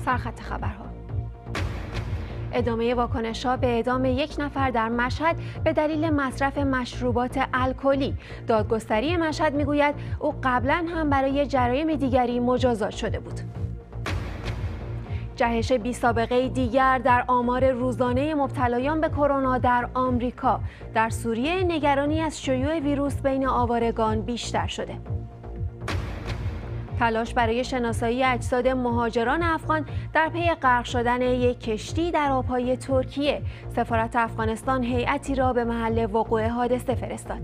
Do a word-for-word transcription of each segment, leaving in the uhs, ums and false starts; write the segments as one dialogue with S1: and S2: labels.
S1: سرخط خبرها. ادامه واکنش‌ها به اعدام یک نفر در مشهد به دلیل مصرف مشروبات الکلی. دادگستری مشهد میگوید او قبلا هم برای جرایم دیگری مجازات شده بود. جهش بی سابقه دیگر در آمار روزانه مبتلایان به کرونا در آمریکا. در سوریه نگرانی از شیوع ویروس بین آوارگان بیشتر شده. تلاش برای شناسایی اجساد مهاجران افغان در پی غرق شدن یک کشتی در آبهای ترکیه. سفارت افغانستان هیئتی را به محل وقوع حادثه فرستاد.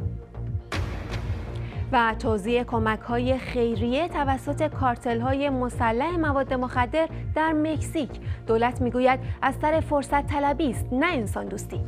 S1: و توزیع کمک‌های خیریه توسط کارتل‌های مسلح مواد مخدر در مکزیک. دولت میگوید از سر فرصت طلبی است، نه انسان دوستی.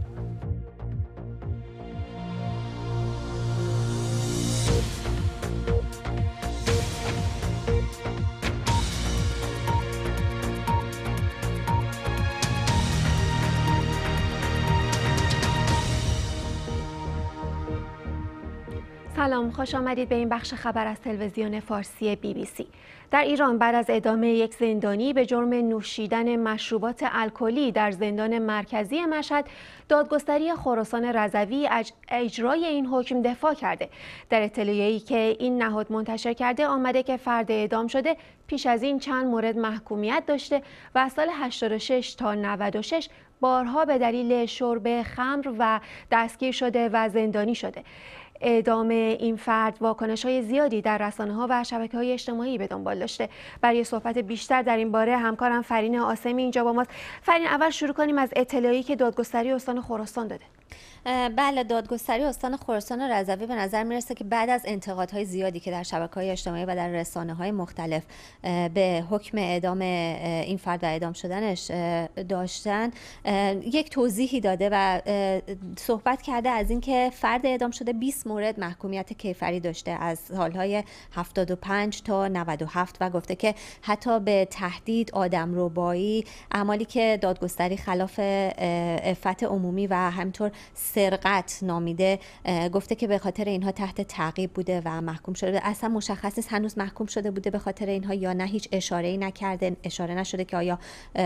S1: سلام، خوش آمدید به این بخش خبر از تلویزیون فارسی بی بی سی. در ایران بعد از ادامه یک زندانی به جرم نوشیدن مشروبات الکلی در زندان مرکزی مشهد، دادگستری خراسان رضوی از اجرای این حکم دفاع کرده. در اطلاعیه‌ای که این نهاد منتشر کرده آمده که فرد اعدام شده پیش از این چند مورد محکومیت داشته و از سال هشتاد و شش تا نود و شش بارها به دلیل شرب خمر و دستگیر شده و زندانی شده. اعدام این فرد واکنش‌های زیادی در رسانه‌ها و شبکه‌های اجتماعی به دنبال داشته. برای صحبت بیشتر در این باره همکارم فرین آسمی اینجا با ماست. فرین، اول شروع کنیم از اطلاعی که دادگستری استان خراسان داده.
S2: بله، دادگستری استان خراسان رضوی به نظر میرسه که بعد از انتقادهای زیادی که در شبکه‌های اجتماعی و در رسانه‌های مختلف به حکم اعدام این فرد و اعدام شدنش داشتن، یک توضیحی داده و صحبت کرده از اینکه فرد اعدام شده بیست مورد محکومیت کیفری داشته از سالهای هفتاد و پنج تا نود و هفت و گفته که حتی به تهدید، آدمربایی، اعمالی که دادگستری خلاف عفت عمومی و همینطور سرقت نامیده، گفته که به خاطر اینها تحت تعقیب بوده و محکوم شده. اصلا مشخص نیست هنوز محکوم شده بوده به خاطر اینها یا نه. هیچ اشاره‌ای نکرده، اشاره نشده که آیا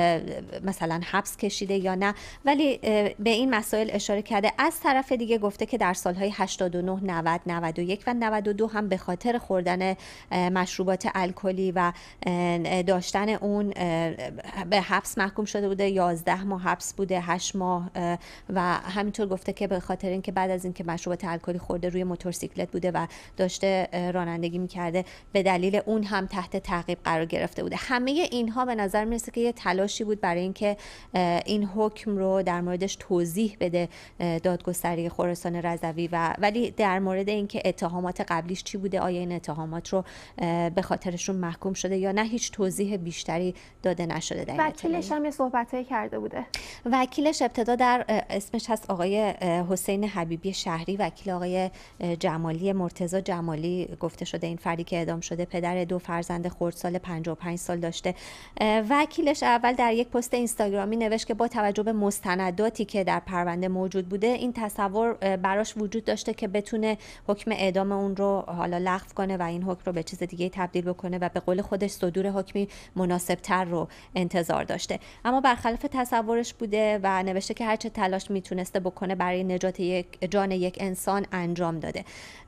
S2: مثلا حبس کشیده یا نه، ولی به این مسائل اشاره کرده. از طرف دیگه گفته که در سالهای هشتاد و نه، نود، نود و یک و نود و دو هم به خاطر خوردن مشروبات الکلی و داشتن اون به حبس محکوم شده بوده. یازده ماه حبس بوده، هشت ماه و همینطور گفته که به خاطر اینکه بعد از اینکه مشروبات الکلی خورده روی موتورسیکلت بوده و داشته رانندگی میکرده به دلیل اون هم تحت تعقیب قرار گرفته بوده. همه اینها به نظر میرسه که یه تلاشی بود برای اینکه این حکم رو در موردش توضیح بده دادگستری خراسان رضوی و ولی در مورد اینکه اتهامات قبلیش چی بوده، آیا این اتهامات رو به خاطرشون محکوم شده یا نه، هیچ توضیح بیشتری داده نشده. در
S1: وکیلش هم یه صحبتایی کرده بوده.
S2: وکیلش ابتدا در اسمش هست آقای حسین حبیبی شهری، وکیل آقای جمالی مرتضی جمالی گفته شده این فردی که اعدام شده پدر دو فرزند خردسال پنجاه و پنج سال داشته. وکیلش اول در یک پست اینستاگرامی نوشت که با توجه به مستنداتی که در پرونده موجود بوده این تصور براش وجود داشته که بتونه حکم اعدام اون رو حالا لغو کنه و این حکم رو به چیز دیگه تبدیل بکنه و به قول خودش صدور حکمی مناسب‌تر رو انتظار داشته، اما برخلاف تصورش بوده و نوشته که هر چه تلاش میتونسته بکنه برای نجات یک جان یک انسان انجام داده.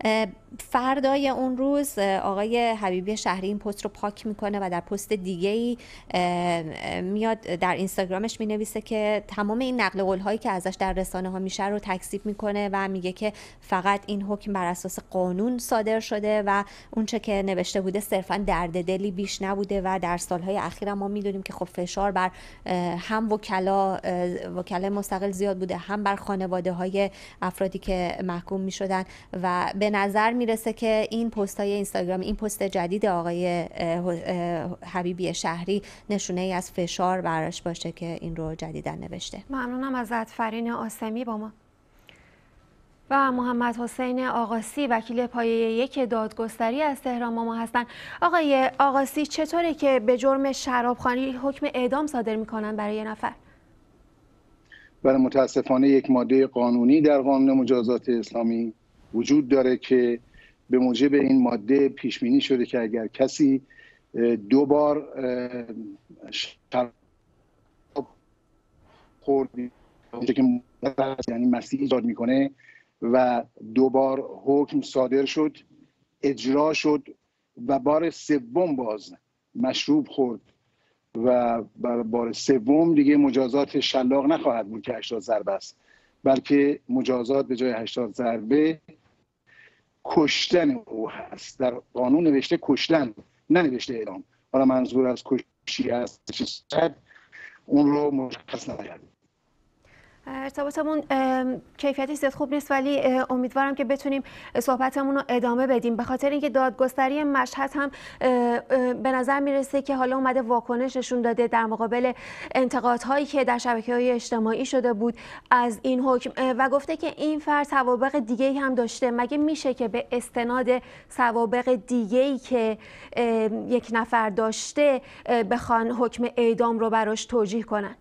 S2: فردای اون روز آقای حبیبی شهری این پست رو پاک میکنه و در پست دیگه‌ای میاد در اینستاگرامش مینویسه که تمام این نقل قول هایی که ازش در رسانه ها میشه رو تکذیب میکنه و میگه که فقط این حکم بر اساس قانون صادر شده و اونچه که نوشته بوده صرفا درد دلی بیش نبوده و در سالهای اخیر ما میدونیم که خب فشار بر هم وکلا وکلای مستقل زیاد بوده، هم بر خانواده های افرادی که محکوم می شدن و به نظر میرسه که این پست های اینستاگرام، این پست جدید آقای حبیبی شهری نشونه ای از فشار براش باشه که این رو جدیدن نوشته.
S1: ممنونم ازت فرین آسمی با ما. و محمد حسین آقاسی وکیل پایه یک دادگستری از تهران با ما هستند. آقای آقاسی، چطوره که به جرم شرابخوانی حکم اعدام صادر میکنن برای یه نفر؟
S3: بله، متاسفانه یک ماده قانونی در قانون مجازات اسلامی وجود داره که به موجب این ماده پیش بینی شده که اگر کسی دو بار شراب خورد که یعنی مسیح ایجاد میکنه و دو بار حکم صادر شد، اجرا شد و بار سوم باز مشروب خورد و بر بار سوم دیگه مجازات شلاق نخواهد بود که هشتاد ضربه است، بلکه مجازات به جای هشتاد ضربه کشتن او هست. در قانون نوشته کشتن، ننوشته اعدام. حالا منظور از کشی است اون رو مشخص نکرد.
S1: ارتباطمون کیفیتش زیاد خوب نیست، ولی امیدوارم که بتونیم صحبتمون رو ادامه بدیم، به خاطر اینکه دادگستری مشهد هم به نظر میرسه که حالا اومده واکنش نشون داده در مقابل انتقادهایی که در شبکه‌های اجتماعی شده بود از این حکم و گفته که این فرد سوابق دیگه‌ای هم داشته. مگه میشه که به استناد سوابق دیگه‌ای که یک نفر داشته بخوان حکم اعدام رو براش توجیه کنن؟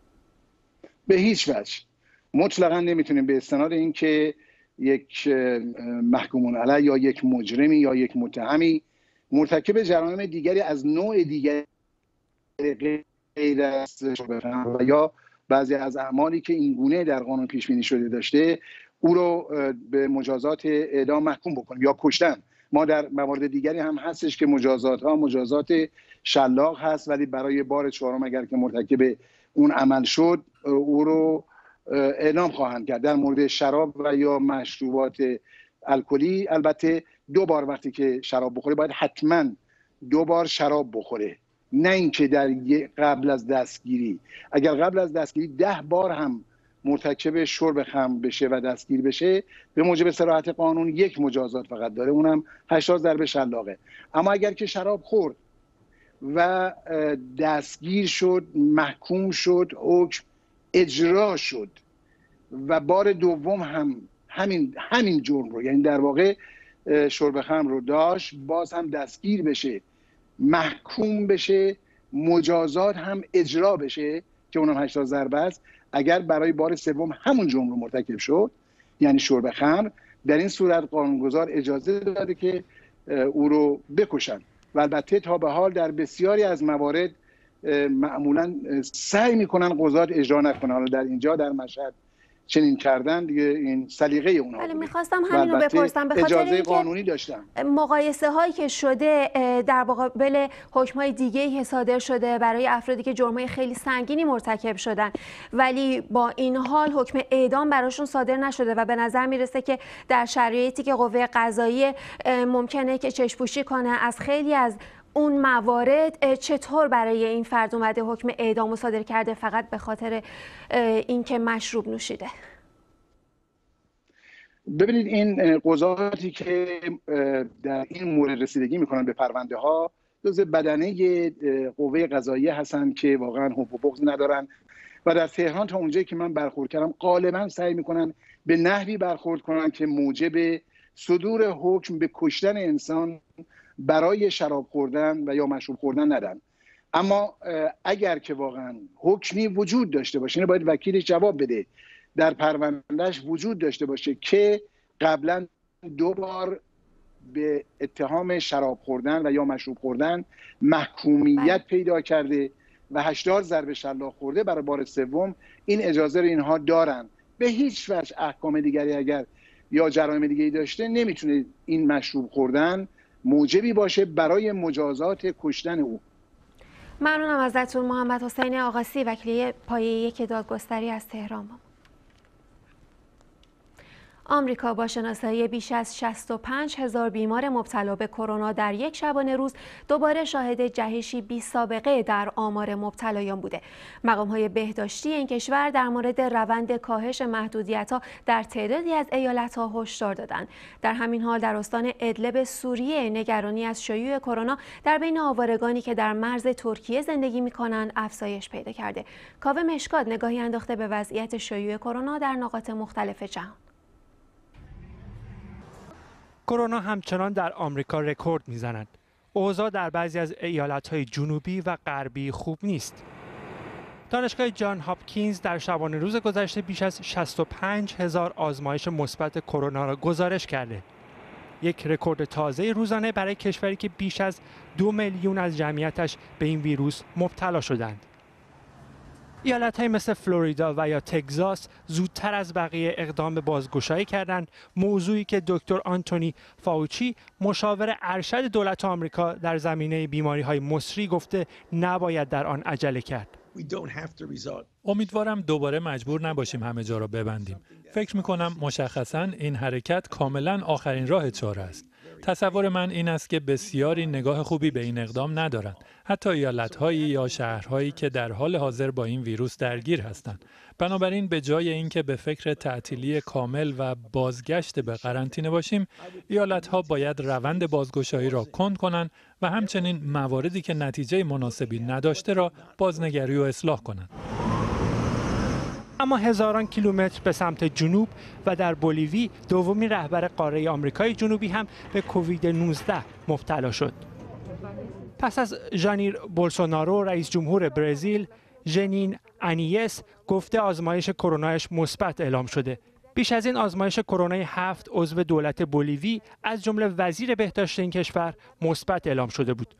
S3: به هیچ وجه مطلقا نمیتونیم به استناد این که یک محکوم علیه یا یک مجرمی یا یک متهمی مرتکب جرایم دیگری از نوع دیگری غیر از و یا بعضی از اعمالی که این گونه در قانون پیش بینی شده داشته او رو به مجازات اعدام محکوم بکنیم یا کشتن. ما در موارد دیگری هم هستش که مجازات ها مجازات شلاق هست، ولی برای بار چهارم اگر که مرتکب اون عمل شد او رو اعدام خواهند کرد. در مورد شراب و یا مشروبات الکلی البته دو بار وقتی که شراب بخوره باید حتما دو بار شراب بخوره، نه اینکه در قبل از دستگیری. اگر قبل از دستگیری ده بار هم مرتکب شرب خمر بشه و دستگیر بشه به موجب صراحت قانون یک مجازات فقط داره، اونم هشتاد ضربه شلاقه. اما اگر که شراب خورد و دستگیر شد، محکوم شد، حکم اجرا شد و بار دوم هم همین همین جرم رو، یعنی در واقع شرب خمر رو داشت، باز هم دستگیر بشه، محکوم بشه، مجازات هم اجرا بشه که اونم هشتاد ضربه است. اگر برای بار سوم همون جرم رو مرتکب شد، یعنی شرب خمر، در این صورت قانونگذار اجازه داده که او رو بکشن. و البته تا به حال در بسیاری از موارد معمولا سعی میکنن قضات اجرا نکنن. حالا در اینجا در مشهد چنین کردن دیگه، این سلیقه اونها.
S1: ولی میخواستم همین رو بپرسم، به خاطر
S3: اجازه قانونی داشتن.
S1: مقایسه هایی که شده در مقابل حکم های دیگه‌ای که صادر شده برای افرادی که جرم‌های خیلی سنگینی مرتکب شدن، ولی با این حال حکم اعدام براشون صادر نشده و به نظر میرسه که در شرایطی که قوه قضاییه ممکنه که چشم‌پوشی کنه از خیلی از اون موارد، چطور برای این فرد اومده حکم اعدام صادر کرده فقط به خاطر اینکه مشروب نوشیده؟
S3: ببینید این قضاتی که در این مورد رسیدگی میکنن به پرونده ها جزء بدنه قوه قضاییه هستن که واقعا حب و بغض ندارن و در تهران تا اونجایی که من برخورد کردم غالبا سعی میکنن به نحوی برخورد کنن که موجب صدور حکم به کشتن انسان برای شراب خوردن و یا مشروب خوردن ندن. اما اگر که واقعا حکمی وجود داشته باشه، باید وکیلش جواب بده، در پروندهش وجود داشته باشه که قبلا دو بار به اتهام شراب خوردن و یا مشروب خوردن محکومیت پیدا کرده و هشتاد ضربه شلاق خورده، برای بار سوم این اجازه رو اینها دارن. به هیچ وجه احکام دیگری اگر یا جرایم دیگری داشته نمیتونه این مشروب خوردن موجبی باشه برای مجازات کشتن او.
S1: ممنونم ازتون. محمد حسین آقاسی، وکیل پایه یک دادگستری از تهران. آمریکا با شناسایی بیش از شصت و پنج هزار بیمار مبتلا به کرونا در یک شبانه روز دوباره شاهد جهشی بی سابقه در آمار مبتلایان بوده. مقام‌های بهداشتی این کشور در مورد روند کاهش محدودیت‌ها در تعدادی از ایالت‌ها هشدار دادند. در همین حال در استان ادلب سوریه نگرانی از شیوع کرونا در بین آوارگانی که در مرز ترکیه زندگی می‌کنند افزایش پیدا کرده. کاوه مشکات نگاهی انداخته به وضعیت شیوع کرونا در نقاط مختلف جهان.
S4: کرونا همچنان در آمریکا رکورد میزند. اوضاع در بعضی از ایالت‌های جنوبی و غربی خوب نیست. دانشگاه جان هاپکینز در شبانه روز گذشته بیش از شصت و پنج هزار آزمایش مثبت کرونا را گزارش کرده. یک رکورد تازه روزانه برای کشوری که بیش از دو میلیون از جمعیتش به این ویروس مبتلا شدند. ایالت‌های مثل فلوریدا و یا تگزاس زودتر از بقیه اقدام به بازگشایی کردند، موضوعی که دکتر آنتونی فاوچی مشاور ارشد دولت آمریکا در زمینه بیماری‌های مسری گفته نباید در آن عجله کرد.
S5: امیدوارم دوباره مجبور نباشیم همه جا را ببندیم. فکر می‌کنم مشخصاً این حرکت کاملاً آخرین راه چاره است. تصور من این است که بسیاری نگاه خوبی به این اقدام ندارند، حتی ایالت‌هایی یا شهرهایی که در حال حاضر با این ویروس درگیر هستند. بنابراین به جای اینکه به فکر تعطیلی کامل و بازگشت به قرنطینه باشیم، ایالت‌ها باید روند بازگشایی را کند کنند و همچنین مواردی که نتیجه مناسبی نداشته را بازنگری و اصلاح کنند.
S4: اما هزاران کیلومتر به سمت جنوب و در بولیوی دومین رهبر قاره آمریکای جنوبی هم به کووید نوزده مبتلا شد. پس از ژانیر بولسونارو رئیس جمهور برزیل، ژنین انیس گفته آزمایش کرونایش مثبت اعلام شده. بیش از این آزمایش کرونای هفت عضو دولت بولیوی از جمله وزیر بهداشت این کشور مثبت اعلام شده بود.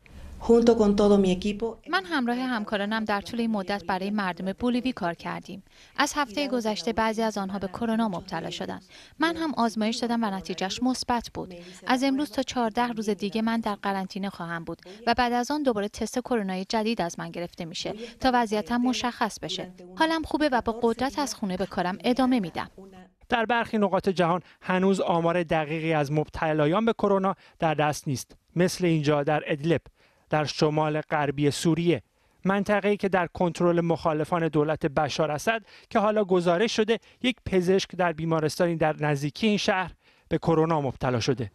S6: من همراه همکارانم در طول این مدت برای مردم بولیوی کار کردیم. از هفته گذشته بعضی از آنها به کرونا مبتلا شدند. من هم آزمایش دادم و نتیجهش مثبت بود. از امروز تا چهارده روز دیگه من در قرنطینه خواهم بود و بعد از آن دوباره تست کرونای جدید از من گرفته میشه تا وضعیتم مشخص بشه. حالم خوبه و با قدرت از خونه به کارم ادامه میدم.
S4: در برخی نقاط جهان هنوز آمار دقیقی از مبتلایان به کرونا در دست نیست، مثل اینجا در ادلب در شمال غربی سوریه، منطقه‌ای که در کنترل مخالفان دولت بشار اسد که حالا گزارش شده یک پزشک در بیمارستانی در نزدیکی این شهر به کرونا مبتلا شده.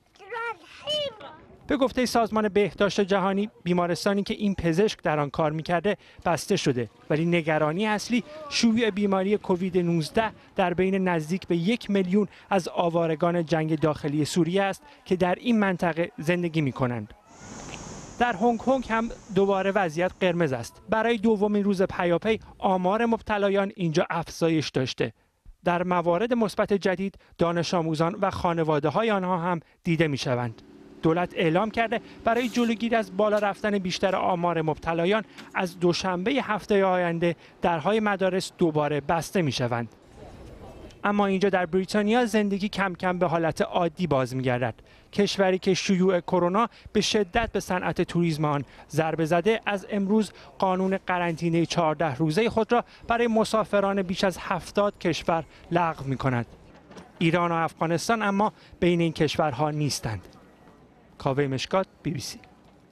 S4: به گفته سازمان بهداشت جهانی، بیمارستانی که این پزشک در آن کار می‌کرده بسته شده، ولی نگرانی اصلی شیوع بیماری کووید نوزده در بین نزدیک به یک میلیون از آوارگان جنگ داخلی سوریه است که در این منطقه زندگی می‌کنند. در هنگ کنگ هم دوباره وضعیت قرمز است. برای دومین روز پیاپی آمار مبتلایان اینجا افزایش داشته. در موارد مثبت جدید دانش آموزان و خانواده‌های آنها هم دیده می‌شوند. دولت اعلام کرده برای جلوگیری از بالا رفتن بیشتر آمار مبتلایان از دوشنبه هفته آینده درهای مدارس دوباره بسته می‌شوند. اما اینجا در بریتانیا زندگی کم کم به حالت عادی باز می‌گردد. کشوری که شیوع کرونا به شدت به صنعت توریسم آن ضربه زده، از امروز قانون قرنطینه چهارده روزه خود را برای مسافران بیش از هفتاد کشور لغو می‌کند. ایران و افغانستان اما بین این کشورها نیستند. کاوه مشکات، بی بی سی.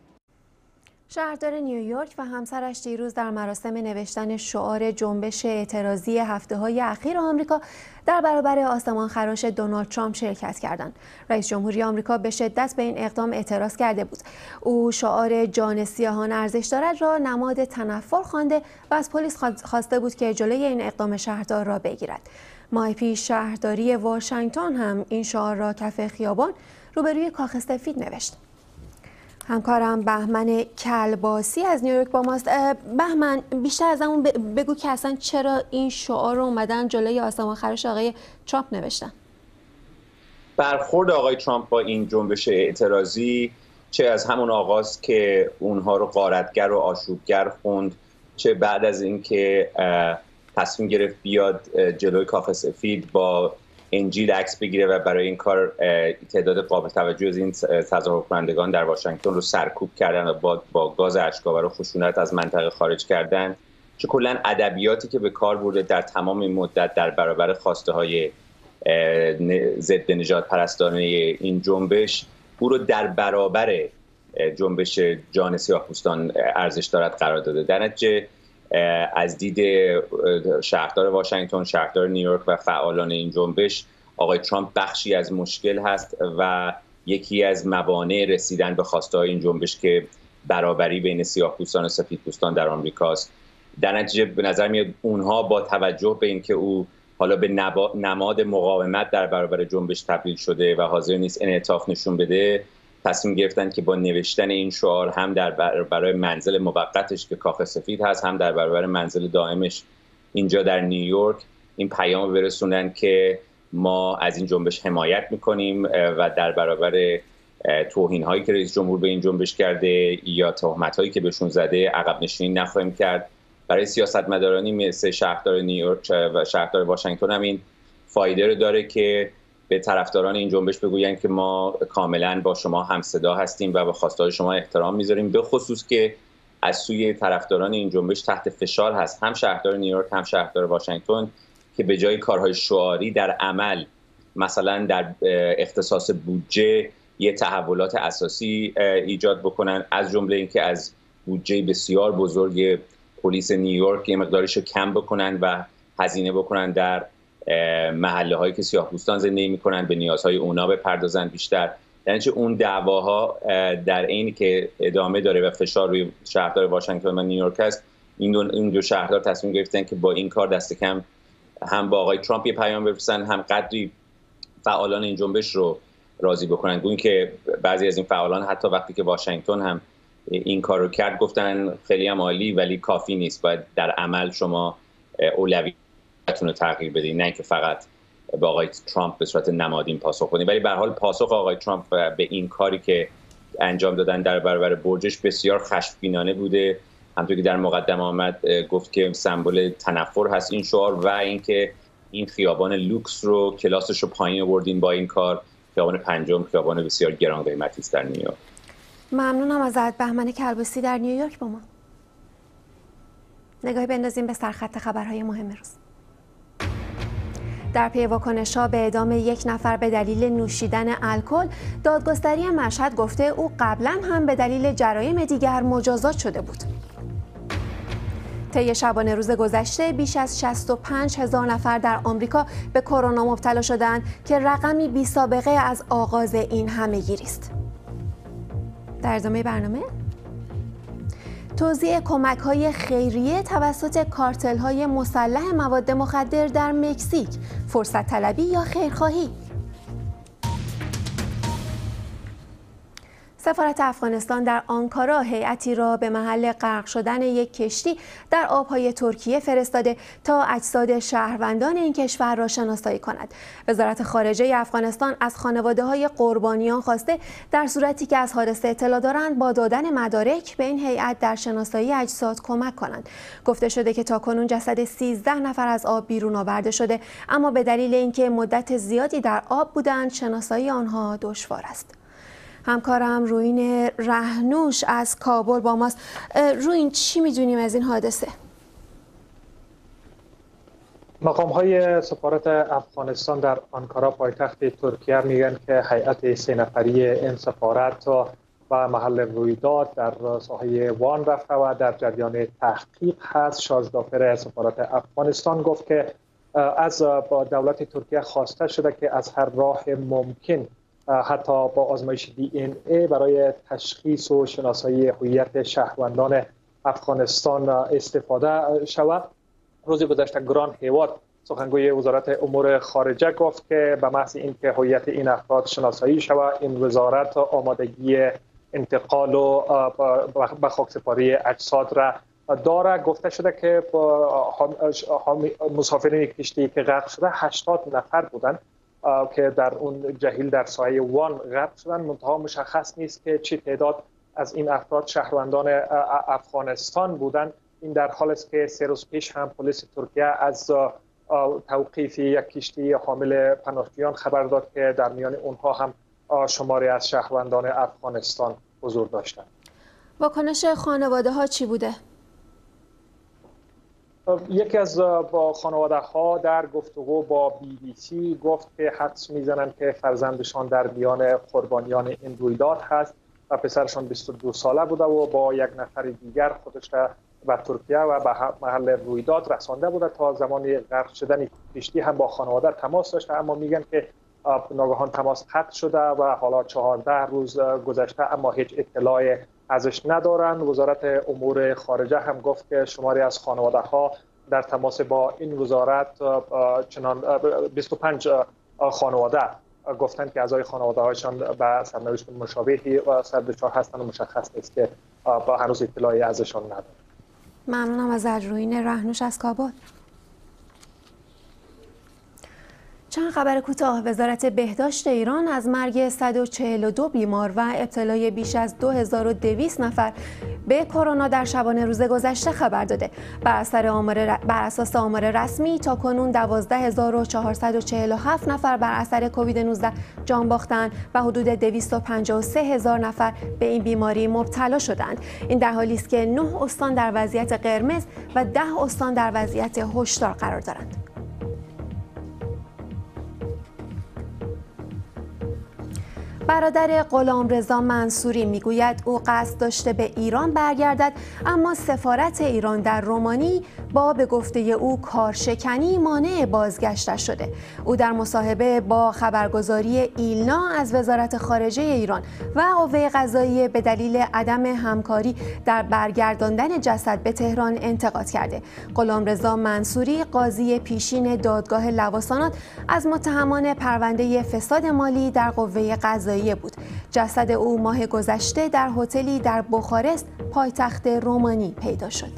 S1: شهردار نیویورک و همسرش دیروز در مراسم نوشتن شعار جنبش اعتراضی هفته‌های اخیر آمریکا در برابر آسمانخراش دونالد ترامپ شرکت کردند. رئیس جمهوری آمریکا به شدت به این اقدام اعتراض کرده بود. او شعار جان سیاهان ارزش دارد را نماد تنفر خوانده و از پلیس خواسته بود که جلوی این اقدام شهردار را بگیرد. ماه پیش شهرداری واشنگتن هم این شعار را کف خیابان روبروی کاخ سفید نوشت. همکارم بهمن کلباسی از نیویورک با ماست. بهمن، بیشتر از همون بگو که اصلا چرا این شعار رو اومدن جلوی آسمانخراش آقای ترامپ نوشتن؟
S7: برخورد آقای ترامپ با این جنبش اعتراضی چه از همون آغاز که اونها رو غارتگر و آشوبگر خوند، چه بعد از اینکه تصمیم گرفت بیاد جلوی کاخ سفید با انجیل عکس بگیره و برای این کار تعداد قابل توجهی از این تظاهر کنندگان در واشنگتن رو سرکوب کردن و با, با گاز اشک‌آور و خشونت از منطقه خارج کردن، چه کلاً ادبیاتی که به کار برده در تمام این مدت در برابر خواسته های ضد نژاد پرستانه این جنبش، او رو در برابر جنبش جان سیاه‌پوستان ارزش دارد قرار داده. در نتیجه از دید شهردار واشنگتن، شهردار نیویورک و فعالان این جنبش، آقای ترامپ بخشی از مشکل هست و یکی از موانع رسیدن به خواسته‌های این جنبش که برابری بین سیاه‌پوستان و سفیدپوستان در آمریکاست. در نتیجه به نظر میاد اونها با توجه به اینکه او حالا به نماد مقاومت در برابر جنبش تبدیل شده و حاضر نیست انعطاف نشون بده، تصمیم گرفتن که با نوشتن این شعار هم در برای منزل موقتش که کاخ سفید هست، هم در برابر منزل دائمش اینجا در نیویورک این پیام برسونن که ما از این جنبش حمایت میکنیم و در برابر توهین هایی که رئیس جمهور به این جنبش کرده یا تهمت هایی که بهشون زده عقب نشینی نخواهیم کرد. برای سیاستمدارانی مثل شهردار نیویورک و شهردار واشنگتن هم این فایده رو داره که به طرفداران این جنبش بگویند که ما کاملا با شما همصدا هستیم و به خواستار شما احترام میذاریم، به خصوص که از سوی طرفداران این جنبش تحت فشار هست، هم شهردار نیویورک هم شهردار واشنگتن، که به جای کارهای شعاری در عمل، مثلا در اختصاص بودجه، یه تحولات اساسی ایجاد بکنن، از جمله اینکه از بودجه بسیار بزرگ پلیس نیویورک یه مقدارش رو کم بکنن و هزینه بکنن در محله هایی که سیاه‌پوستان زندگی میکنن، به نیازهای اونا بپردازن بیشتر. یعنی چه اون دعواها در عینی که ادامه داره و فشار روی شهردار واشنگتن و نیویورک است، این دو, این دو شهردار تصمیم گرفتن که با این کار دست کم هم با آقای ترامپ یه پیام بفرستن، هم قدری فعالان این جنبش رو راضی بکنن. گویا که بعضی از این فعالان حتی وقتی که واشنگتن هم این کار رو کرد گفتن خیلی هم عالی ولی کافی نیست، باید در عمل شما اولویتتون رو تغییر بدین، نه اینکه فقط به آقای ترامپ به صورت نمادین پاسخ بدین. ولی به هر حال پاسخ آقای ترامپ به این کاری که انجام دادن در برابر برجش بسیار خشمگینانه بوده. همونطور که در مقدمه آمد گفت که سمبل تنفر هست این شعار و اینکه این خیابان لوکس رو کلاسش رو پایین آوردین با این کار. خیابان پنجم خیابان بسیار گران قیمتی است در نیویورک.
S1: ممنونم ازت بهمن کلباسی در نیویورک. با ما نگاهی بندازیم به سرخط خبرهای مهم روز. در پی واکنش‌ها به اعدام یک نفر به دلیل نوشیدن الکل، دادگستری مشهد گفته او قبلا هم به دلیل جرایم دیگر مجازات شده بود. طی شبانه روز گذشته بیش از شصت و پنج هزار نفر در آمریکا به کرونا مبتلا شدند که رقمی بی سابقه از آغاز این همه‌گیری است. در ادامه برنامه توزیع کمک‌های خیریه توسط کارتل‌های مسلح مواد مخدر در مکزیک، فرصت طلبی یا خیرخواهی؟ سفارت افغانستان در آنکارا هیئتی را به محل غرق شدن یک کشتی در آبهای ترکیه فرستاده تا اجساد شهروندان این کشور را شناسایی کند. وزارت خارجه افغانستان از خانواده‌های قربانیان خواسته در صورتی که از حادثه اطلاع دارند با دادن مدارک به این هیئت در شناسایی اجساد کمک کنند. گفته شده که تاکنون جسد سیزده نفر از آب بیرون آورده شده، اما به دلیل اینکه مدت زیادی در آب بودند شناسایی آنها دشوار است. همکارم روین رهنوش از کابل با ماست. روین، چی میدونیم از این حادثه؟
S8: مقام‌های سفارت افغانستان در آنکارا پایتخت ترکیه میگن که هیئت سه نفری این سفارت و محل رویداد در ساحه وان رفته و در جریان تحقیق هست. شازدافر سفارت افغانستان گفت که از دولت ترکیه خواسته شده که از هر راه ممکن حتی با آزمایش دی این ای برای تشخیص و شناسایی هویت شهروندان افغانستان استفاده شود. روز گذشته گران هیواد سخنگوی وزارت امور خارجه گفت که به محض اینکه هویت این افراد شناسایی شود، این وزارت آمادگی انتقال و به خاکسپاری اجساد را داره. گفته شده که مسافرین کشتی که غرق شده هشتاد نفر بودند که در اون جهیل در ساحل وان غرق شدن. منتها مشخص نیست که چه تعداد از این افراد شهروندان افغانستان بودند. این در حالی است که سه روز پیش هم پلیس ترکیه از توقیف یک کشتی حامل پناهجویان خبر داد که در میان اونها هم شماری از شهروندان افغانستان حضور داشتند.
S1: واکنش خانواده ها چی بوده؟
S8: یکی از با خانواده ها در گفتگو با بی بی سی گفت که حدس میزنند که فرزندشان در میان قربانیان این رویداد هست و پسرشان بیست و دو ساله بوده و با یک نفر دیگر خودش را به ترکیه و به محل رویداد رسانده بوده. تا زمان غرق شدن کشتی هم با خانواده تماس داشته، اما میگن که ناگهان تماس قطع شده و حالا چهارده روز گذشته اما هیچ اطلاعی ازش ندارن. وزارت امور خارجه هم گفت که شماری از خانواده ها در تماس با این وزارت، چنان بیست و پنج خانواده گفتند که اعضای خانواده هایشان به سرنوشت مشابهی و سردچار هستند و مشخص نیست که با هنوز اطلاعی ازشان ندارند.
S1: ممنونم از روین رهنوش از کابل. چند خبر کوتاه. وزارت بهداشت ایران از مرگ صد و چهل و دو بیمار و ابتلای بیش از دو هزار و دویست نفر به کرونا در شبانه روز گذشته خبر داده. بر اساس آمار بر اساس آمار رسمی تا کنون دوازده هزار و چهارصد و چهل و هفت نفر بر اثر کووید نوزده جان باختند و حدود دویست و پنجاه و سه هزار نفر به این بیماری مبتلا شدند. این در حالی است که نه استان در وضعیت قرمز و ده استان در وضعیت هشدار قرار دارند. برادر غلامرضا منصوری میگوید او قصد داشته به ایران برگردد، اما سفارت ایران در رومانی با به گفته او کارشکنی مانع بازگشتش شده. او در مصاحبه با خبرگزاری ایلنا از وزارت خارجه ایران و قوه قضاییه به دلیل عدم همکاری در برگرداندن جسد به تهران انتقاد کرده. غلامرضا منصوری قاضی پیشین دادگاه لواسانات از متهمان پرونده فساد مالی در قوه قضاییه بود. جسد او ماه گذشته در هتلی در بخارست پایتخت رومانی پیدا شد.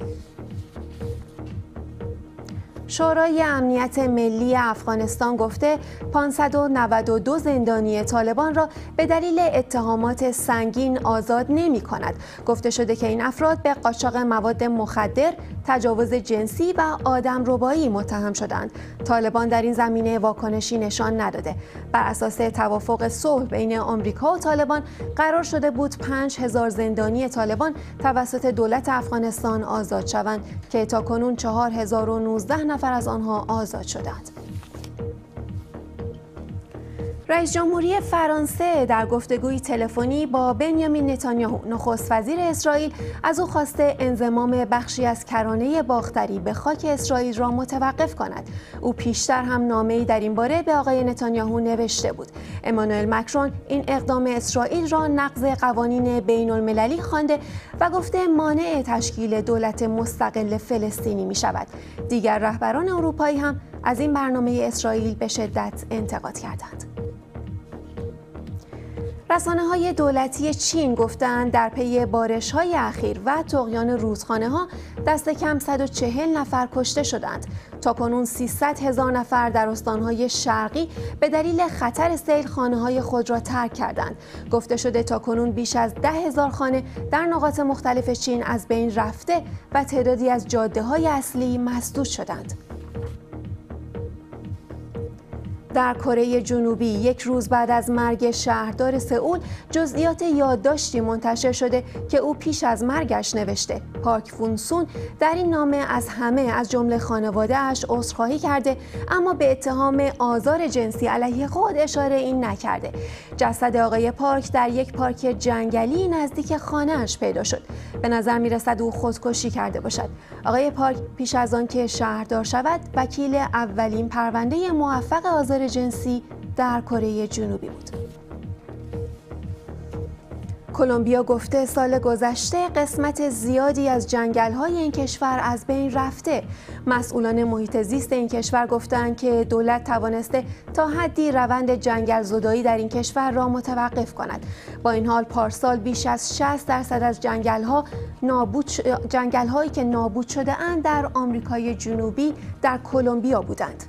S1: شورای امنیت ملی افغانستان گفته پانصد و نود و دو زندانی طالبان را به دلیل اتهامات سنگین آزاد نمی کند. گفته شده که این افراد به قاچاق مواد مخدر، تجاوز جنسی و آدمربایی متهم شدند. طالبان در این زمینه واکنشی نشان نداده. بر اساس توافق صلح بین آمریکا و طالبان قرار شده بود پنج هزار زندانی طالبان توسط دولت افغانستان آزاد شوند که تاکنون چهار هزار و نوزده نفر از آنها آزاد شدند. رئیس جمهوری فرانسه در گفتگوی تلفنی با بنیامین نتانیاهو نخست وزیر اسرائیل از او خواسته انضمام بخشی از کرانه باختری به خاک اسرائیل را متوقف کند. او پیشتر هم نامه‌ای در این باره به آقای نتانیاهو نوشته بود. امانوئل مکرون این اقدام اسرائیل را نقض قوانین بین المللی خوانده و گفته مانع تشکیل دولت مستقل فلسطینی می شود. دیگر رهبران اروپایی هم از این برنامه اسرائیل به شدت انتقاد کردند. رسانه‌های دولتی چین گفتند در پی بارش‌های اخیر و طغیان رودخانه‌ها دست کم صد و چهل نفر کشته شدند. تاکنون سیصد هزار نفر در استان‌های شرقی به دلیل خطر سیل خانه‌های خود را ترک کردند. گفته شده تاکنون بیش از ده هزار خانه در نقاط مختلف چین از بین رفته و تعدادی از جاده‌های اصلی مسدود شدند. در کره جنوبی یک روز بعد از مرگ شهردار سئول جزئیات یادداشتی منتشر شده که او پیش از مرگش نوشته. پاک فونسون در این نامه از همه از جمله خانواده‌اش عذرخواهی کرده، اما به اتهام آزار جنسی علیه خود اشاره این نکرده. جسد آقای پارک در یک پارک جنگلی نزدیک خانه‌اش پیدا شد. به نظر می‌رسد او خودکشی کرده باشد. آقای پارک پیش از آن که شهردار شود وکیل اولین پرونده موفق آزار جنسی در کره جنوبی بود. کلمبیا گفته سال گذشته قسمت زیادی از جنگل‌های این کشور از بین رفته. مسئولان محیط زیست این کشور گفتند که دولت توانسته تا حدی روند جنگل زدایی در این کشور را متوقف کند. با این حال پارسال بیش از شصت درصد از جنگل‌ها نابود ش... جنگل‌هایی که نابود شده اند در آمریکای جنوبی در کلمبیا بودند.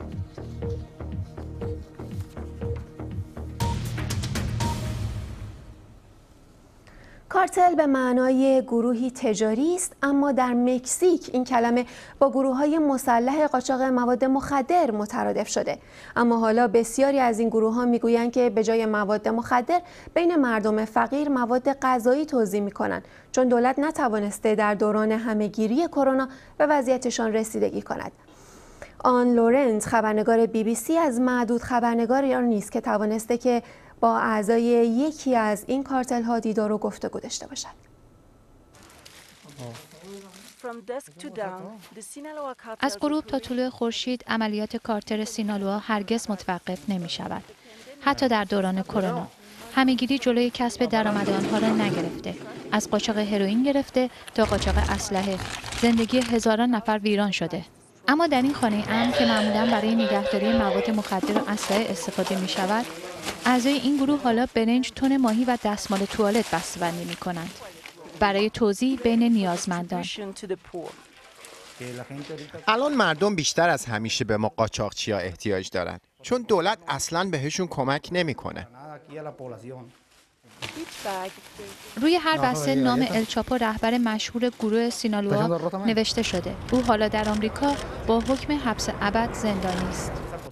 S1: کارتل به معنای گروهی تجاری است، اما در مکزیک این کلمه با گروه‌های مسلح قاچاق مواد مخدر مترادف شده. اما حالا بسیاری از این گروه‌ها میگویند که به جای مواد مخدر بین مردم فقیر مواد غذایی توزیع می‌کنند، چون دولت نتوانسته در دوران همه‌گیری کرونا به وضعیتشان رسیدگی کند. آن لورنت خبرنگار بی بی سی از معدود خبرنگاران نیست که توانسته که با اعضای یکی از این کارتل ها دیدار و گفتگو داشته باشد.
S6: از غروب تا طلوع خورشید عملیات کارتل سینالوآ هرگز متوقف نمی شود. حتی در دوران کرونا همه‌گیری جلوی کسب درآمد آنها را نگرفته. از قاچاق هروئین گرفته تا قاچاق اسلحه زندگی هزاران نفر ویران شده. اما در این خانه امن که معمولاً برای نگهداری مواد مخدر و اسلحه استفاده می شود، اعضای این گروه حالا برنج، تن ماهی و دستمال توالت بسته‌بندی می کنند برای توزیع بین نیازمندان.
S9: الان مردم بیشتر از همیشه به ما قاچاقچی‌ها احتیاج دارن، چون دولت اصلاً بهشون کمک نمیکنه.
S6: روی هر بسته نام الچاپو، رهبر مشهور گروه سینالوا، نوشته شده. او حالا در آمریکا با حکم حبس ابد زندانی است.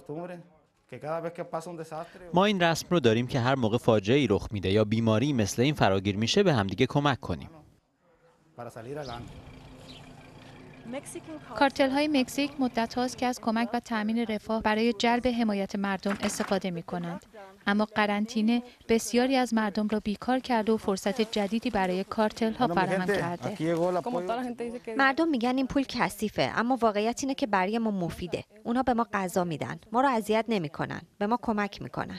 S10: ما این رسم رو داریم که هر موقع فاجعه‌ای رخ میده یا بیماری مثل این فراگیر میشه به همدیگه کمک کنیم.
S6: کارتل های مکزیک مدت هاست که از کمک و تأمین رفاه برای جلب حمایت مردم استفاده می کنند. اما قرنطینه بسیاری از مردم را بیکار کرده و فرصت جدیدی برای کارتل ها فراهم کرده.
S2: مردم میگن این پول کثیفه، اما واقعیت اینه که برای ما مفیده. اونها به ما غذا میدن، ما رو اذیت نمیکنن، به ما کمک میکنن.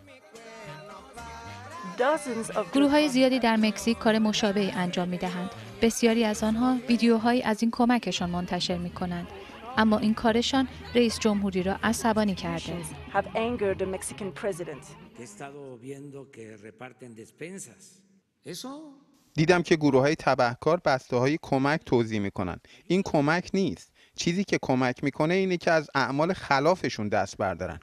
S6: گروه های زیادی در مکزیک کار مشابهی انجام می دهند. بسیاری از آنها ویدیوهایی از این کمکشان منتشر می کنند. اما این کارشان رئیس جمهوری را عصبانی کرده.
S11: دیدم که گروه های تبهکار بسته های کمک توزیع می کنند. این کمک نیست. چیزی که کمک میکنه اینه که از اعمال خلافشون دست بردارن.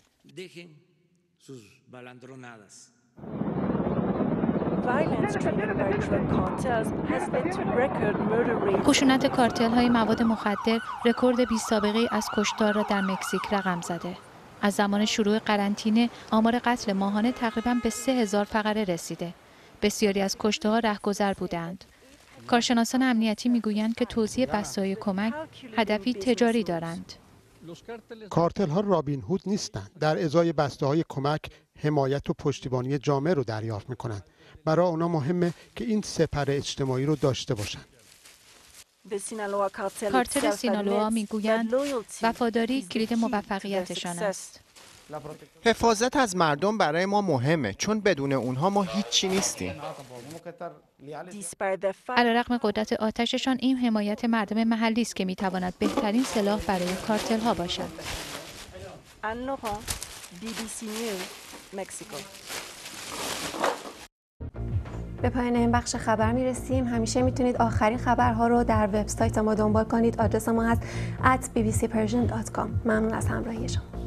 S6: خشونت کارتل های مواد مخدر رکورد بی سابقه از کشتار را در مکزیک رقم زده. از زمان شروع قرنطینه آمار قتل ماهانه تقریباً به سه هزار فقره رسیده. بسیاری از کشته‌ها رهگذر بودند. کارشناسان امنیتی میگویند که توزیع بسته‌های کمک هدفی تجاری دارند.
S12: کارتل ها رابین هود نیستند. در ازای بسته های کمک حمایت و پشتیبانی جامعه رو دریافت می کنند. برای اونا مهمه که این سپر اجتماعی رو داشته باشند.
S6: کارتل سینالوا میگویند وفاداری کلید موفقیتشان است.
S9: حفاظت از مردم برای ما مهمه، چون بدون اونها ما هیچی نیستیم.
S6: علیرغم قدرت آتششان، این حمایت مردم محلی است که میتواند بهترین سلاح برای کارتل ها باشد.
S1: به پایان این بخش خبر میرسیم. همیشه میتونید آخرین خبرها رو در وبسایت ما دنبال کنید. آدرس ما هست ات بی بی سی پرژن دات کام. ممنون از همراهی شما.